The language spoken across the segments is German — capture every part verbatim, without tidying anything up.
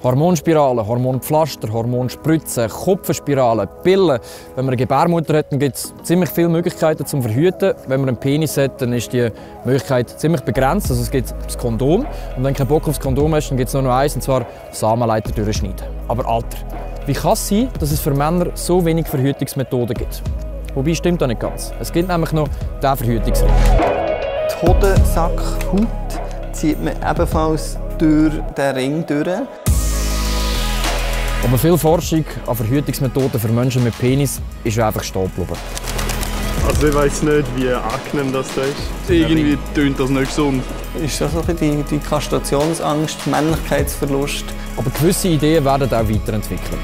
Hormonspiralen, Hormonpflaster, Hormonspritzen, Kupferspiralen, Pillen. Wenn man eine Gebärmutter hat, dann gibt es ziemlich viele Möglichkeiten zum Verhüten. Wenn man einen Penis hat, dann ist die Möglichkeit ziemlich begrenzt. Also es gibt das Kondom. Und wenn du keinen Bock aufs Kondom hast, dann gibt es nur noch eins, und zwar Samenleiter durchschneiden. Aber Alter, wie kann es sein, dass es für Männer so wenig Verhütungsmethoden gibt? Wobei, stimmt das nicht ganz. Es gibt nämlich noch den Verhütungsring. Die Hodensackhaut zieht man ebenfalls durch den Ring durch. Aber viel Forschung an Verhütungsmethoden für Menschen mit Penis ist einfach stehen geblieben. Also ich weiss nicht, wie angenehm das ist. Irgendwie tönt das nicht gesund. Ist das so die, die Kastrationsangst, Männlichkeitsverlust? Aber gewisse Ideen werden auch weiterentwickelt.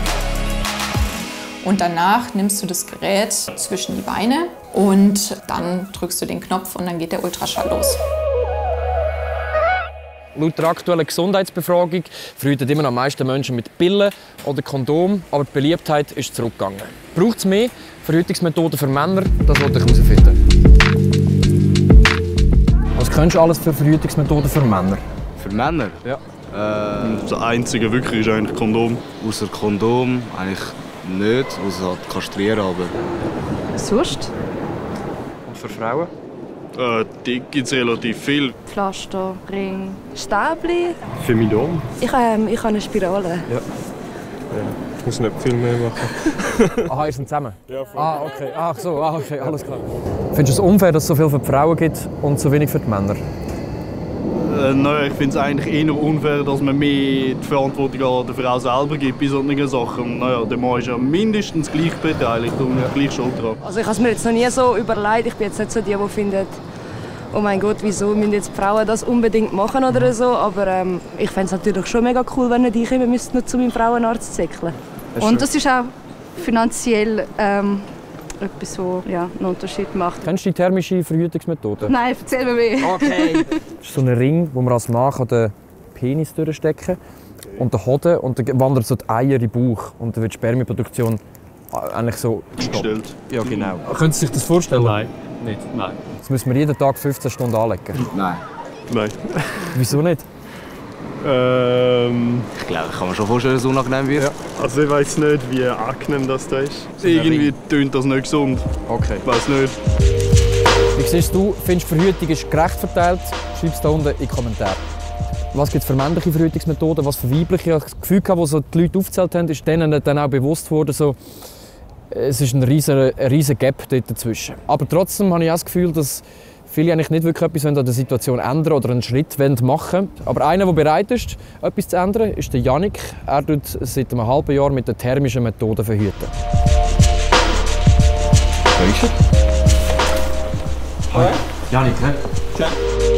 Und danach nimmst du das Gerät zwischen die Beine und dann drückst du den Knopf und dann geht der Ultraschall los. Laut der aktuellen Gesundheitsbefragung verhüten immer noch am meisten Menschen mit Pillen oder Kondom, aber die Beliebtheit ist zurückgegangen. Braucht es mehr Verhütungsmethoden für Männer? Das wollte ich herausfinden. Was kennst du alles für Verhütungsmethoden für Männer? Für Männer? Ja. Äh, Das einzige wirklich ist eigentlich Kondom. außer Kondom eigentlich nicht, außer halt kastrieren, aber... Sonst? Und für Frauen? Äh, die gibt es relativ viel. Pflaster, Ring, Stäbli. Femidon. Ich, ähm, ich habe eine Spirale. Ja. ja. Ich muss nicht viel mehr machen. Aha, ihr seid zusammen? Ja, voll. Ah, okay. Ach so, ah, okay, alles klar. Findest du es unfair, dass es so viel für die Frauen gibt und so wenig für die Männer? Äh, nein, ich finde es eigentlich eher unfair, dass man mehr die Verantwortung an der Frau selber gibt bei solchen Sachen. Naja, der Mann ist ja mindestens gleich beteiligt und gleich schuld dran. Also ich habe es mir jetzt noch nie so überlegt. Ich bin jetzt nicht so die, die findet, oh mein Gott, wieso müssen jetzt die Frauen das unbedingt machen oder so. Aber ähm, ich fände es natürlich schon mega cool, wenn nicht ich immer müsste, nur zu meinem Frauenarzt zäckeln. Und das ist auch finanziell ähm, etwas, was ja, einen Unterschied macht. Kennst du die thermische Verhütungsmethode? Nein, erzähl mir mehr. Okay. Das ist so ein Ring, wo man als Mann den Penis durchstecken kann und den Hoden, und dann wandern so die Eier in den Bauch und dann wird die Spermienproduktion eigentlich so Gestellt. Ja, genau. Können Sie sich das vorstellen? Nein. Nicht? Nein. Das müssen wir jeden Tag fünfzehn Stunden anlegen. Nein. Nein. Wieso nicht? Ähm, Ich glaube, ich kann mir schon vorstellen, dass es unangenehm wird. ja. Also ich weiss nicht, wie angenehm das ist. Irgendwie tönt das nicht gesund. Okay. Ich weiss nicht. Wie siehst du, findest du, Verhütung ist gerecht verteilt? Schreib es da unten in die Kommentare. Was gibt es für männliche Verhütungsmethoden, was für weibliche? Ich habe das Gefühl, wo so die Leute aufgezählt haben, ist denen dann auch bewusst worden, so, es ist ein riesiger, ein riesiger Gap dort dazwischen. Aber trotzdem habe ich auch das Gefühl, dass viele eigentlich nicht wirklich etwas an der Situation ändern oder einen Schritt machen wollen. Aber einer, der bereit ist, etwas zu ändern, ist der Janik. Er tut seit einem halben Jahr mit der thermischen Methode verhüten. Wer ist er? Hi. Janik, hä? Ja.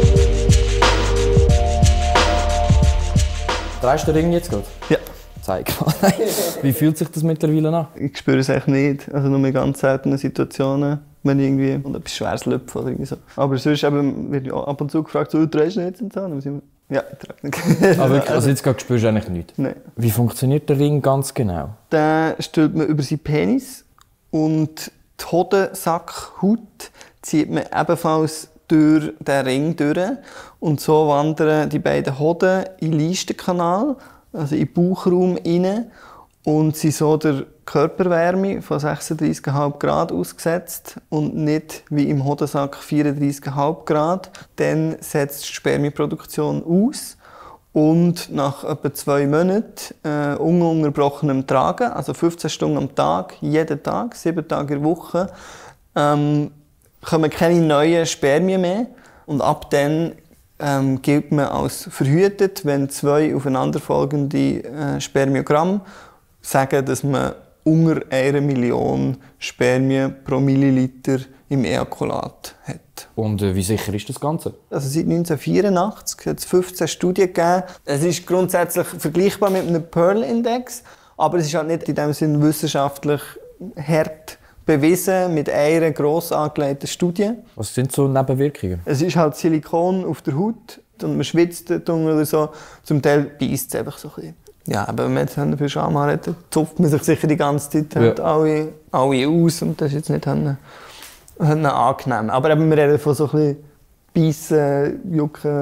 Drehst du den Ring jetzt gerade? Ja. Zeig mal. Wie fühlt sich das mittlerweile an? Ich spüre es eigentlich nicht. Also nur in ganz seltenen Situationen, wenn ich irgendwie und etwas Schweres löpfe oder irgendwie so. Aber sonst eben, wird ich ab und zu gefragt, so, trägst du nicht? Und so. Und dann ja, ich trage nicht. Ah, wirklich? Also jetzt gerade spürst du eigentlich nichts? Nein. Wie funktioniert der Ring ganz genau? Den stellt man über seinen Penis und die Hodensackhaut zieht man ebenfalls durch den Ring durch. Und so wandern die beiden Hoden in den Leistenkanal, also in den Bauchraum rein, und sind so der Körperwärme von sechsunddreißig Komma fünf Grad ausgesetzt und nicht wie im Hodensack vierunddreißig Komma fünf Grad. Dann setzt die Spermienproduktion aus und nach etwa zwei Monaten äh, ununterbrochenem Tragen, also fünfzehn Stunden am Tag, jeden Tag, sieben Tage in der Woche, ähm, kommen keine neuen Spermien mehr. Und ab dann ähm, gilt man als verhütet, wenn zwei aufeinanderfolgende äh, Spermiogramme sagen, dass man unter einer Million Spermien pro Milliliter im Ejakulat hat. Und äh, wie sicher ist das Ganze? Also seit neunzehnhundertvierundachtzig hat es fünfzehn Studien gegeben. Es ist grundsätzlich vergleichbar mit einem Pearl-Index, aber es ist halt nicht in dem Sinne wissenschaftlich hart bewiesen mit einer gross angelegten Studie. Was sind so Nebenwirkungen? Es ist halt Silikon auf der Haut und man schwitzt dort oder so. Zum Teil beißt es einfach so ein bisschen. Ja, aber wenn man jetzt für Schamhaar hat, dann zupft man sich sicher die ganze Zeit halt ja. alle, alle aus und das ist jetzt nicht eine, eine angenehm. Aber eben, wir reden von so ein bisschen Beißen, Jucken,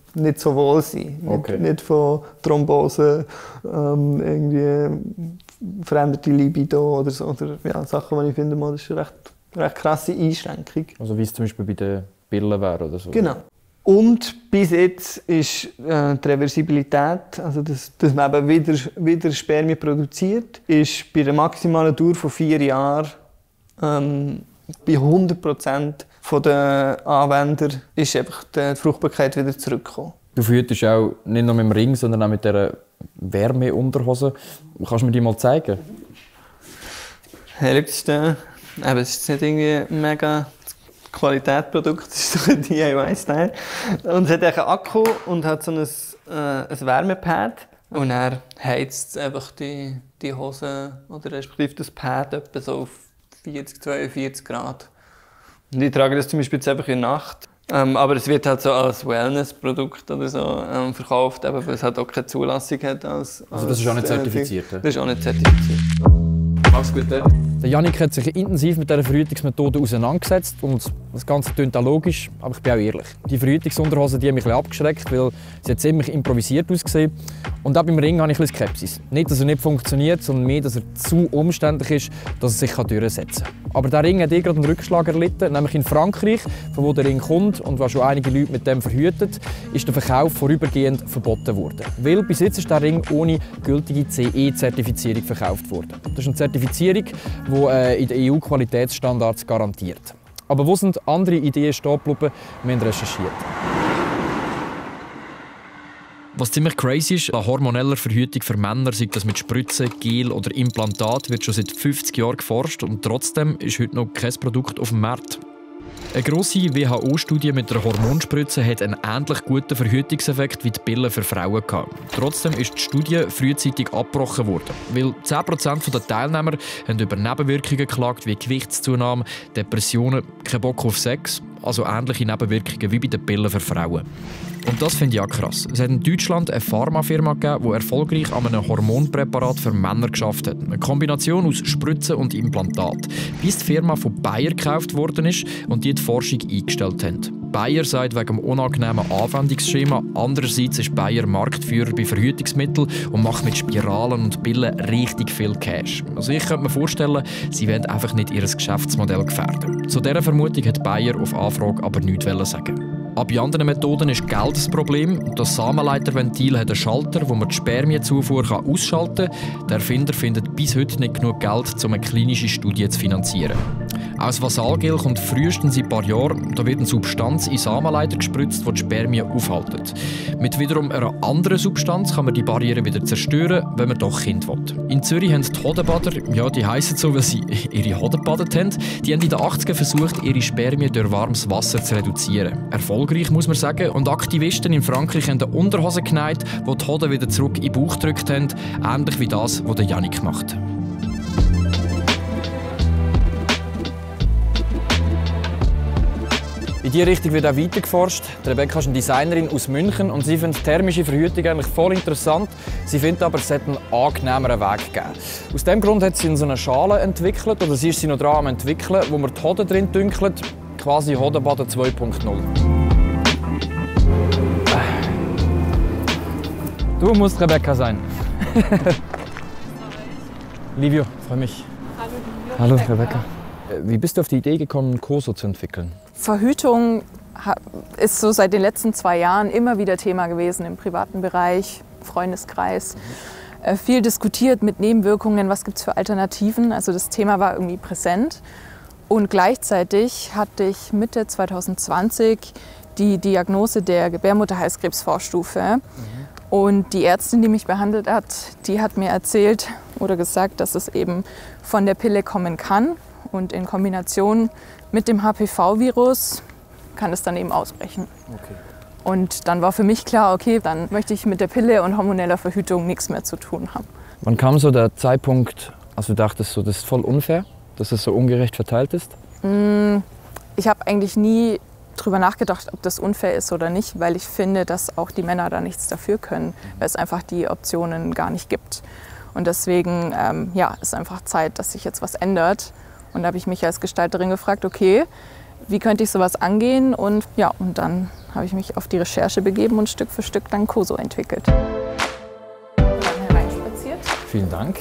nicht so wohl sein. Okay. Nicht, nicht von Thrombose, ähm, irgendwie veränderte Libido oder so. Oder ja, Sachen, die ich finde, das ist eine recht, recht krasse Einschränkung. Also wie es zum Beispiel bei den Pillen wäre oder so? Genau. Und bis jetzt ist äh, die Reversibilität, also dass, dass man eben wieder, wieder Spermien produziert, ist bei einer maximalen Dauer von vier Jahren ähm, bei hundert Prozent der Anwender ist einfach die Fruchtbarkeit wieder zurückgekommen. Du verhütest auch nicht nur mit dem Ring, sondern auch mit dieser Wärmeunterhose. Kannst du mir die mal zeigen? Hey, das ist, äh, eben, es ist nicht irgendwie ein mega Qualitätsprodukt, es ist doch ein D I Y-Style. Und es hat einen Akku und hat so ein, äh, ein Wärmepad. Und er heizt einfach die, die Hose oder respektive das Pad etwa so auf vierzig, zweiundvierzig Grad. Und ich trage das zum Beispiel jetzt einfach in der Nacht. Ähm, aber es wird halt so als Wellness-Produkt oder so ähm, verkauft, eben, weil es halt auch keine Zulassung hat. Als, als, also das ist auch nicht zertifiziert? Äh, das ist auch nicht zertifiziert. Mach's gut, der Yannick hat sich intensiv mit dieser Verhütungsmethode auseinandergesetzt und das Ganze klingt auch logisch, aber ich bin auch ehrlich. Die Verhütungsunterhose die hat mich ein bisschen abgeschreckt, weil sie hat ziemlich improvisiert ausgesehen. Und auch beim Ring habe ich ein bisschen Skepsis. Nicht, dass er nicht funktioniert, sondern mehr, dass er zu umständlich ist, dass er sich durchsetzen kann. Aber der Ring hat eh gerade einen Rückschlag erlitten, nämlich in Frankreich, von wo der Ring kommt und wo schon einige Leute mit dem verhütet, ist der Verkauf vorübergehend verboten worden. Weil bis jetzt ist der Ring ohne gültige C E-Zertifizierung verkauft worden. Das ist eine Zertifizierung, die äh, in den E U-Qualitätsstandards garantiert. Aber wo sind andere Ideen stehen geblieben? Wir haben recherchiert. Was ziemlich crazy ist, an hormoneller Verhütung für Männer, sei das mit Spritzen, Gel oder Implantat, wird schon seit fünfzig Jahren geforscht und trotzdem ist heute noch kein Produkt auf dem Markt. Eine grosse W H O-Studie mit einer Hormonspritze hat einen ähnlich guten Verhütungseffekt wie die Pillen für Frauen gehabt. Trotzdem ist die Studie frühzeitig abgebrochen worden, weil zehn Prozent der Teilnehmer haben über Nebenwirkungen geklagt wie Gewichtszunahme, Depressionen, kein Bock auf Sex, also ähnliche Nebenwirkungen wie bei den Pillen für Frauen. Und das finde ich auch krass. Es hat in Deutschland eine Pharmafirma gegeben, die erfolgreich an einem Hormonpräparat für Männer geschafft hat. Eine Kombination aus Spritzen und Implantat. Bis die Firma von Bayer gekauft worden ist und die die Forschung eingestellt haben. Bayer sagt wegen dem unangenehmen Anwendungsschema, andererseits ist Bayer Marktführer bei Verhütungsmitteln und macht mit Spiralen und Pillen richtig viel Cash. Also ich könnte mir vorstellen, sie wollen einfach nicht ihr Geschäftsmodell gefährden. Zu dieser Vermutung hat Bayer auf Anfrage aber nichts sagen. Auch bei anderen Methoden ist Geld das Problem. Das Samenleiterventil hat einen Schalter, wo man die Spermienzufuhr ausschalten kann. Der Erfinder findet bis heute nicht genug Geld, um eine klinische Studie zu finanzieren. Aus Vasalgel kommt frühestens in ein paar Jahren. Da wird eine Substanz in Samenleiter gespritzt, die die Spermien aufhalten. Mit wiederum einer anderen Substanz kann man die Barriere wieder zerstören, wenn man doch Kind will. In Zürich haben die Hodenbader, ja, die heissen so, weil sie ihre Hoden gebadet haben, die haben in den achtzigern versucht, ihre Spermien durch warmes Wasser zu reduzieren. Erfolgreich, muss man sagen. Und Aktivisten in Frankreich haben eine Unterhose genäht, die die Hoden wieder zurück in den Bauch gedrückt haben, ähnlich wie das, was der Yannick macht. In diese Richtung wird auch weiter geforscht. Rebecca ist eine Designerin aus München und sie findet thermische Verhütung eigentlich voll interessant. Sie findet aber, es sollte einen angenehmeren Weg geben. Aus diesem Grund hat sie so eine Schale entwickelt, oder sie ist sie noch dran am entwickeln, wo man die Hoden drin dünkelt, quasi Hodenbaden zwei Punkt null. Du musst Rebecca sein. Livio, freue mich. Hallo, Hallo Rebecca. Wie bist du auf die Idee gekommen, Koso zu entwickeln? Verhütung ist so seit den letzten zwei Jahren immer wieder Thema gewesen im privaten Bereich, Freundeskreis. Mhm. Viel diskutiert mit Nebenwirkungen, was gibt es für Alternativen. Also das Thema war irgendwie präsent. Und gleichzeitig hatte ich Mitte zwanzig zwanzig die Diagnose der Gebärmutterhalskrebsvorstufe. Mhm. Und die Ärztin, die mich behandelt hat, die hat mir erzählt oder gesagt, dass es eben von der Pille kommen kann. Und in Kombination mit dem H P V-Virus kann es dann eben ausbrechen. Okay. Und dann war für mich klar, okay, dann möchte ich mit der Pille und hormoneller Verhütung nichts mehr zu tun haben. Wann kam so der Zeitpunkt, als du dachtest, so, das ist voll unfair, dass es so ungerecht verteilt ist? Ich habe eigentlich nie darüber nachgedacht, ob das unfair ist oder nicht, weil ich finde, dass auch die Männer da nichts dafür können, weil es einfach die Optionen gar nicht gibt. Und deswegen ähm, ja, ist einfach Zeit, dass sich jetzt was ändert. Und da habe ich mich als Gestalterin gefragt, okay, wie könnte ich sowas angehen? Und ja, und dann habe ich mich auf die Recherche begeben und Stück für Stück dann Koso entwickelt. Dann hereinspaziert. Vielen Dank.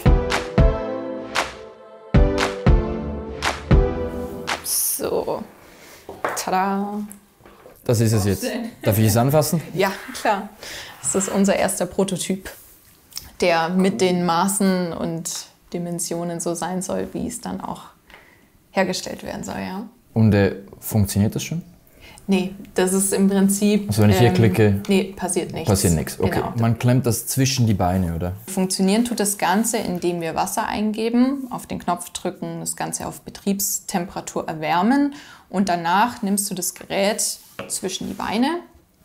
So, tada. Das ist es jetzt. Darf ich es anfassen? Ja, klar. Das ist unser erster Prototyp, der mit den Maßen und Dimensionen so sein soll, wie es dann auch hergestellt werden soll. Ja. Und äh, funktioniert das schon? Nee, das ist im Prinzip... Also wenn ich hier ähm, klicke... Nee, passiert nichts. Passiert nichts, okay. Genau. Man klemmt das zwischen die Beine, oder? Funktionieren tut das Ganze, indem wir Wasser eingeben, auf den Knopf drücken, das Ganze auf Betriebstemperatur erwärmen und danach nimmst du das Gerät zwischen die Beine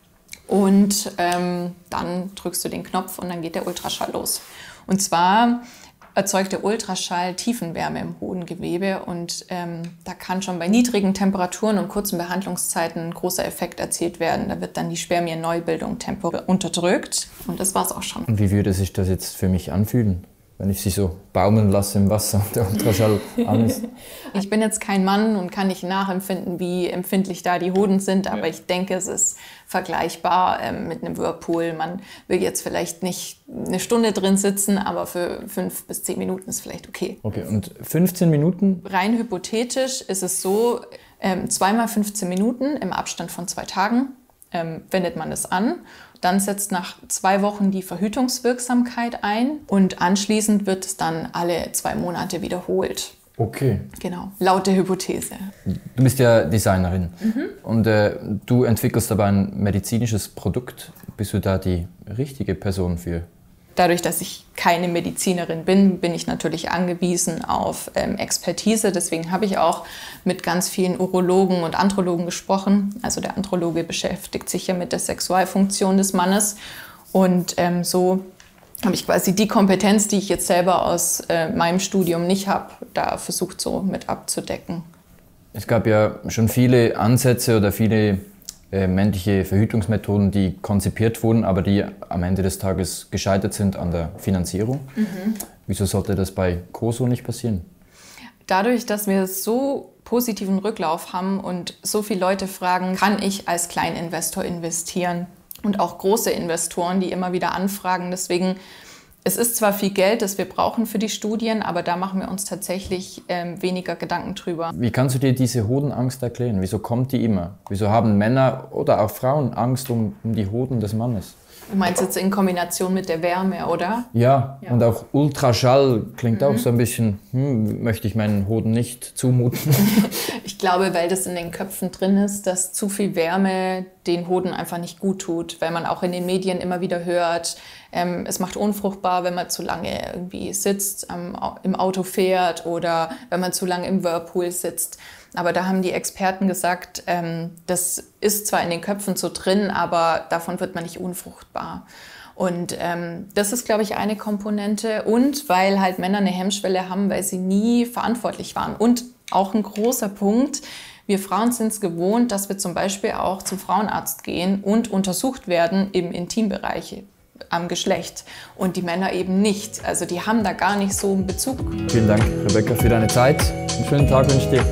und ähm, dann drückst du den Knopf und dann geht der Ultraschall los. Und zwar erzeugt der Ultraschall Tiefenwärme im Hodengewebe und ähm, da kann schon bei niedrigen Temperaturen und kurzen Behandlungszeiten ein großer Effekt erzielt werden. Da wird dann die Spermienneubildung temporär unterdrückt und das war's auch schon. Und wie würde sich das jetzt für mich anfühlen, wenn ich sie so baumeln lasse im Wasser und der Ultraschall an ist? Ich bin jetzt kein Mann und kann nicht nachempfinden, wie empfindlich da die Hoden sind, aber ich denke, es ist vergleichbar ähm, mit einem Whirlpool. Man will jetzt vielleicht nicht eine Stunde drin sitzen, aber für fünf bis zehn Minuten ist vielleicht okay. Okay, und fünfzehn Minuten? Rein hypothetisch ist es so, ähm, zweimal fünfzehn Minuten im Abstand von zwei Tagen ähm, wendet man es an. Dann setzt nach zwei Wochen die Verhütungswirksamkeit ein und anschließend wird es dann alle zwei Monate wiederholt. Okay. Genau, laut der Hypothese. Du bist ja Designerin mhm. und äh, du entwickelst aber ein medizinisches Produkt. Bist du da die richtige Person für? Dadurch, dass ich keine Medizinerin bin, bin ich natürlich angewiesen auf ähm, Expertise. Deswegen habe ich auch mit ganz vielen Urologen und Andrologen gesprochen. Also der Androloge beschäftigt sich ja mit der Sexualfunktion des Mannes. Und ähm, so habe ich quasi die Kompetenz, die ich jetzt selber aus äh, meinem Studium nicht habe, da versucht so mit abzudecken. Es gab ja schon viele Ansätze oder viele äh, männliche Verhütungsmethoden, die konzipiert wurden, aber die am Ende des Tages gescheitert sind an der Finanzierung. Mhm. Wieso sollte das bei Koso nicht passieren? Dadurch, dass wir so positiven Rücklauf haben und so viele Leute fragen, kann ich als Kleininvestor investieren? Und auch große Investoren, die immer wieder anfragen. Deswegen, es ist zwar viel Geld, das wir brauchen für die Studien, aber da machen wir uns tatsächlich ähm, weniger Gedanken drüber. Wie kannst du dir diese Hodenangst erklären? Wieso kommt die immer? Wieso haben Männer oder auch Frauen Angst um, um die Hoden des Mannes? Du meinst jetzt in Kombination mit der Wärme, oder? Ja, ja. Und auch Ultraschall klingt mhm. auch so ein bisschen, hm, möchte ich meinen Hoden nicht zumuten. Ich glaube, weil das in den Köpfen drin ist, dass zu viel Wärme den Hoden einfach nicht gut tut. Weil man auch in den Medien immer wieder hört, ähm, es macht unfruchtbar, wenn man zu lange irgendwie sitzt, ähm, im Auto fährt oder wenn man zu lange im Whirlpool sitzt. Aber da haben die Experten gesagt, ähm, das ist zwar in den Köpfen so drin, aber davon wird man nicht unfruchtbar. Und ähm, das ist, glaube ich, eine Komponente. Und weil halt Männer eine Hemmschwelle haben, weil sie nie verantwortlich waren. Und auch ein großer Punkt, wir Frauen sind es gewohnt, dass wir zum Beispiel auch zum Frauenarzt gehen und untersucht werden im Intimbereich am Geschlecht. Und die Männer eben nicht. Also die haben da gar nicht so einen Bezug. Vielen Dank, Rebecca, für deine Zeit. Einen schönen Tag wünsche ich dir.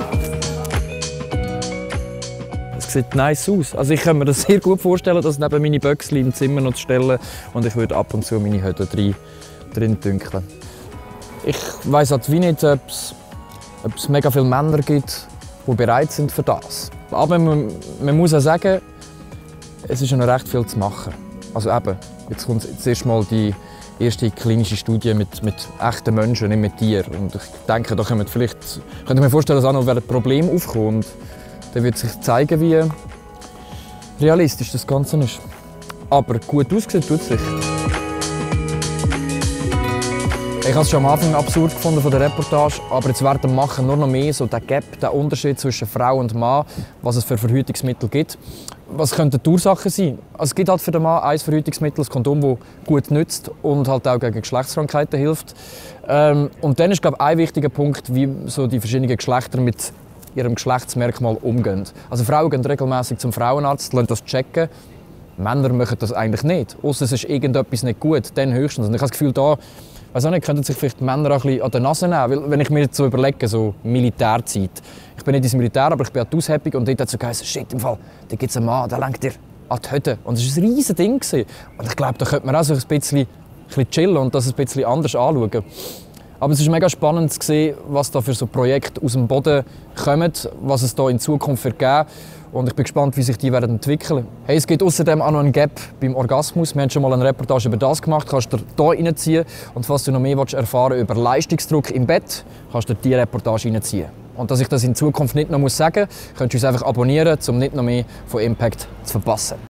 Es sieht nice aus. Also ich kann mir das sehr gut vorstellen, das neben meine Böckchen im Zimmer noch zu stellen und ich würde ab und zu meine Hütte drin, drin dünkeln. Ich weiss halt wie nicht, ob es, ob es mega viele Männer gibt, die bereit sind für das. Aber man, man muss auch sagen, es ist ja noch recht viel zu machen. Also eben, jetzt kommt zuerst mal die erste klinische Studie mit, mit echten Menschen, nicht mit Tieren. Und ich denke, da können wir vielleicht, könnte ich mir vorstellen, dass auch noch ein Problem aufkommt. Dann wird sich zeigen, wie realistisch das Ganze ist. Aber gut aussehen tut es sich. Ich habe es schon am Anfang absurd gefunden von der Reportage, aber jetzt während dem Machen nur noch mehr so der Gap, der Unterschied zwischen Frau und Mann, was es für Verhütungsmittel gibt. Was könnten die Ursachen sein? Also es gibt halt für den Mann ein Verhütungsmittel, das Kondom, das gut nützt und halt auch gegen Geschlechtskrankheiten hilft. Ähm, und dann ist, glaube ich, ein wichtiger Punkt, wie so die verschiedenen Geschlechter mit ihrem Geschlechtsmerkmal umgehen. Also Frauen gehen regelmäßig zum Frauenarzt, lassen das checken. Männer machen das eigentlich nicht. Ausser es ist irgendetwas nicht gut, dann höchstens. Und ich habe das Gefühl, da Also nicht, könnten sich vielleicht die Männer auch ein bisschen an der Nase nehmen, weil wenn ich mir jetzt so überlege, so Militärzeit. Ich bin nicht ins Militär, aber ich bin an die Aushebung und dort hat es so geheißen, shit, im Fall, da gibt es einen Mann, der lenkt dir an die Hütte. Und das war ein riesiges Ding. Und ich glaube, da könnte man auch so ein bisschen, ein bisschen chillen und das ein bisschen anders anschauen. Aber es ist mega spannend zu sehen, was da für so Projekte aus dem Boden kommen, was es da in Zukunft wird geben. Und ich bin gespannt, wie sich die werden entwickeln. Hey, es gibt außerdem auch noch einen Gap beim Orgasmus. Wir haben schon mal eine Reportage über das gemacht. Kannst du hier reinziehen. Und falls du noch mehr erfahren über Leistungsdruck im Bett, kannst du diese Reportage reinziehen. Und dass ich das in Zukunft nicht noch sagen muss, könntest du uns einfach abonnieren, um nicht noch mehr von Impact zu verpassen.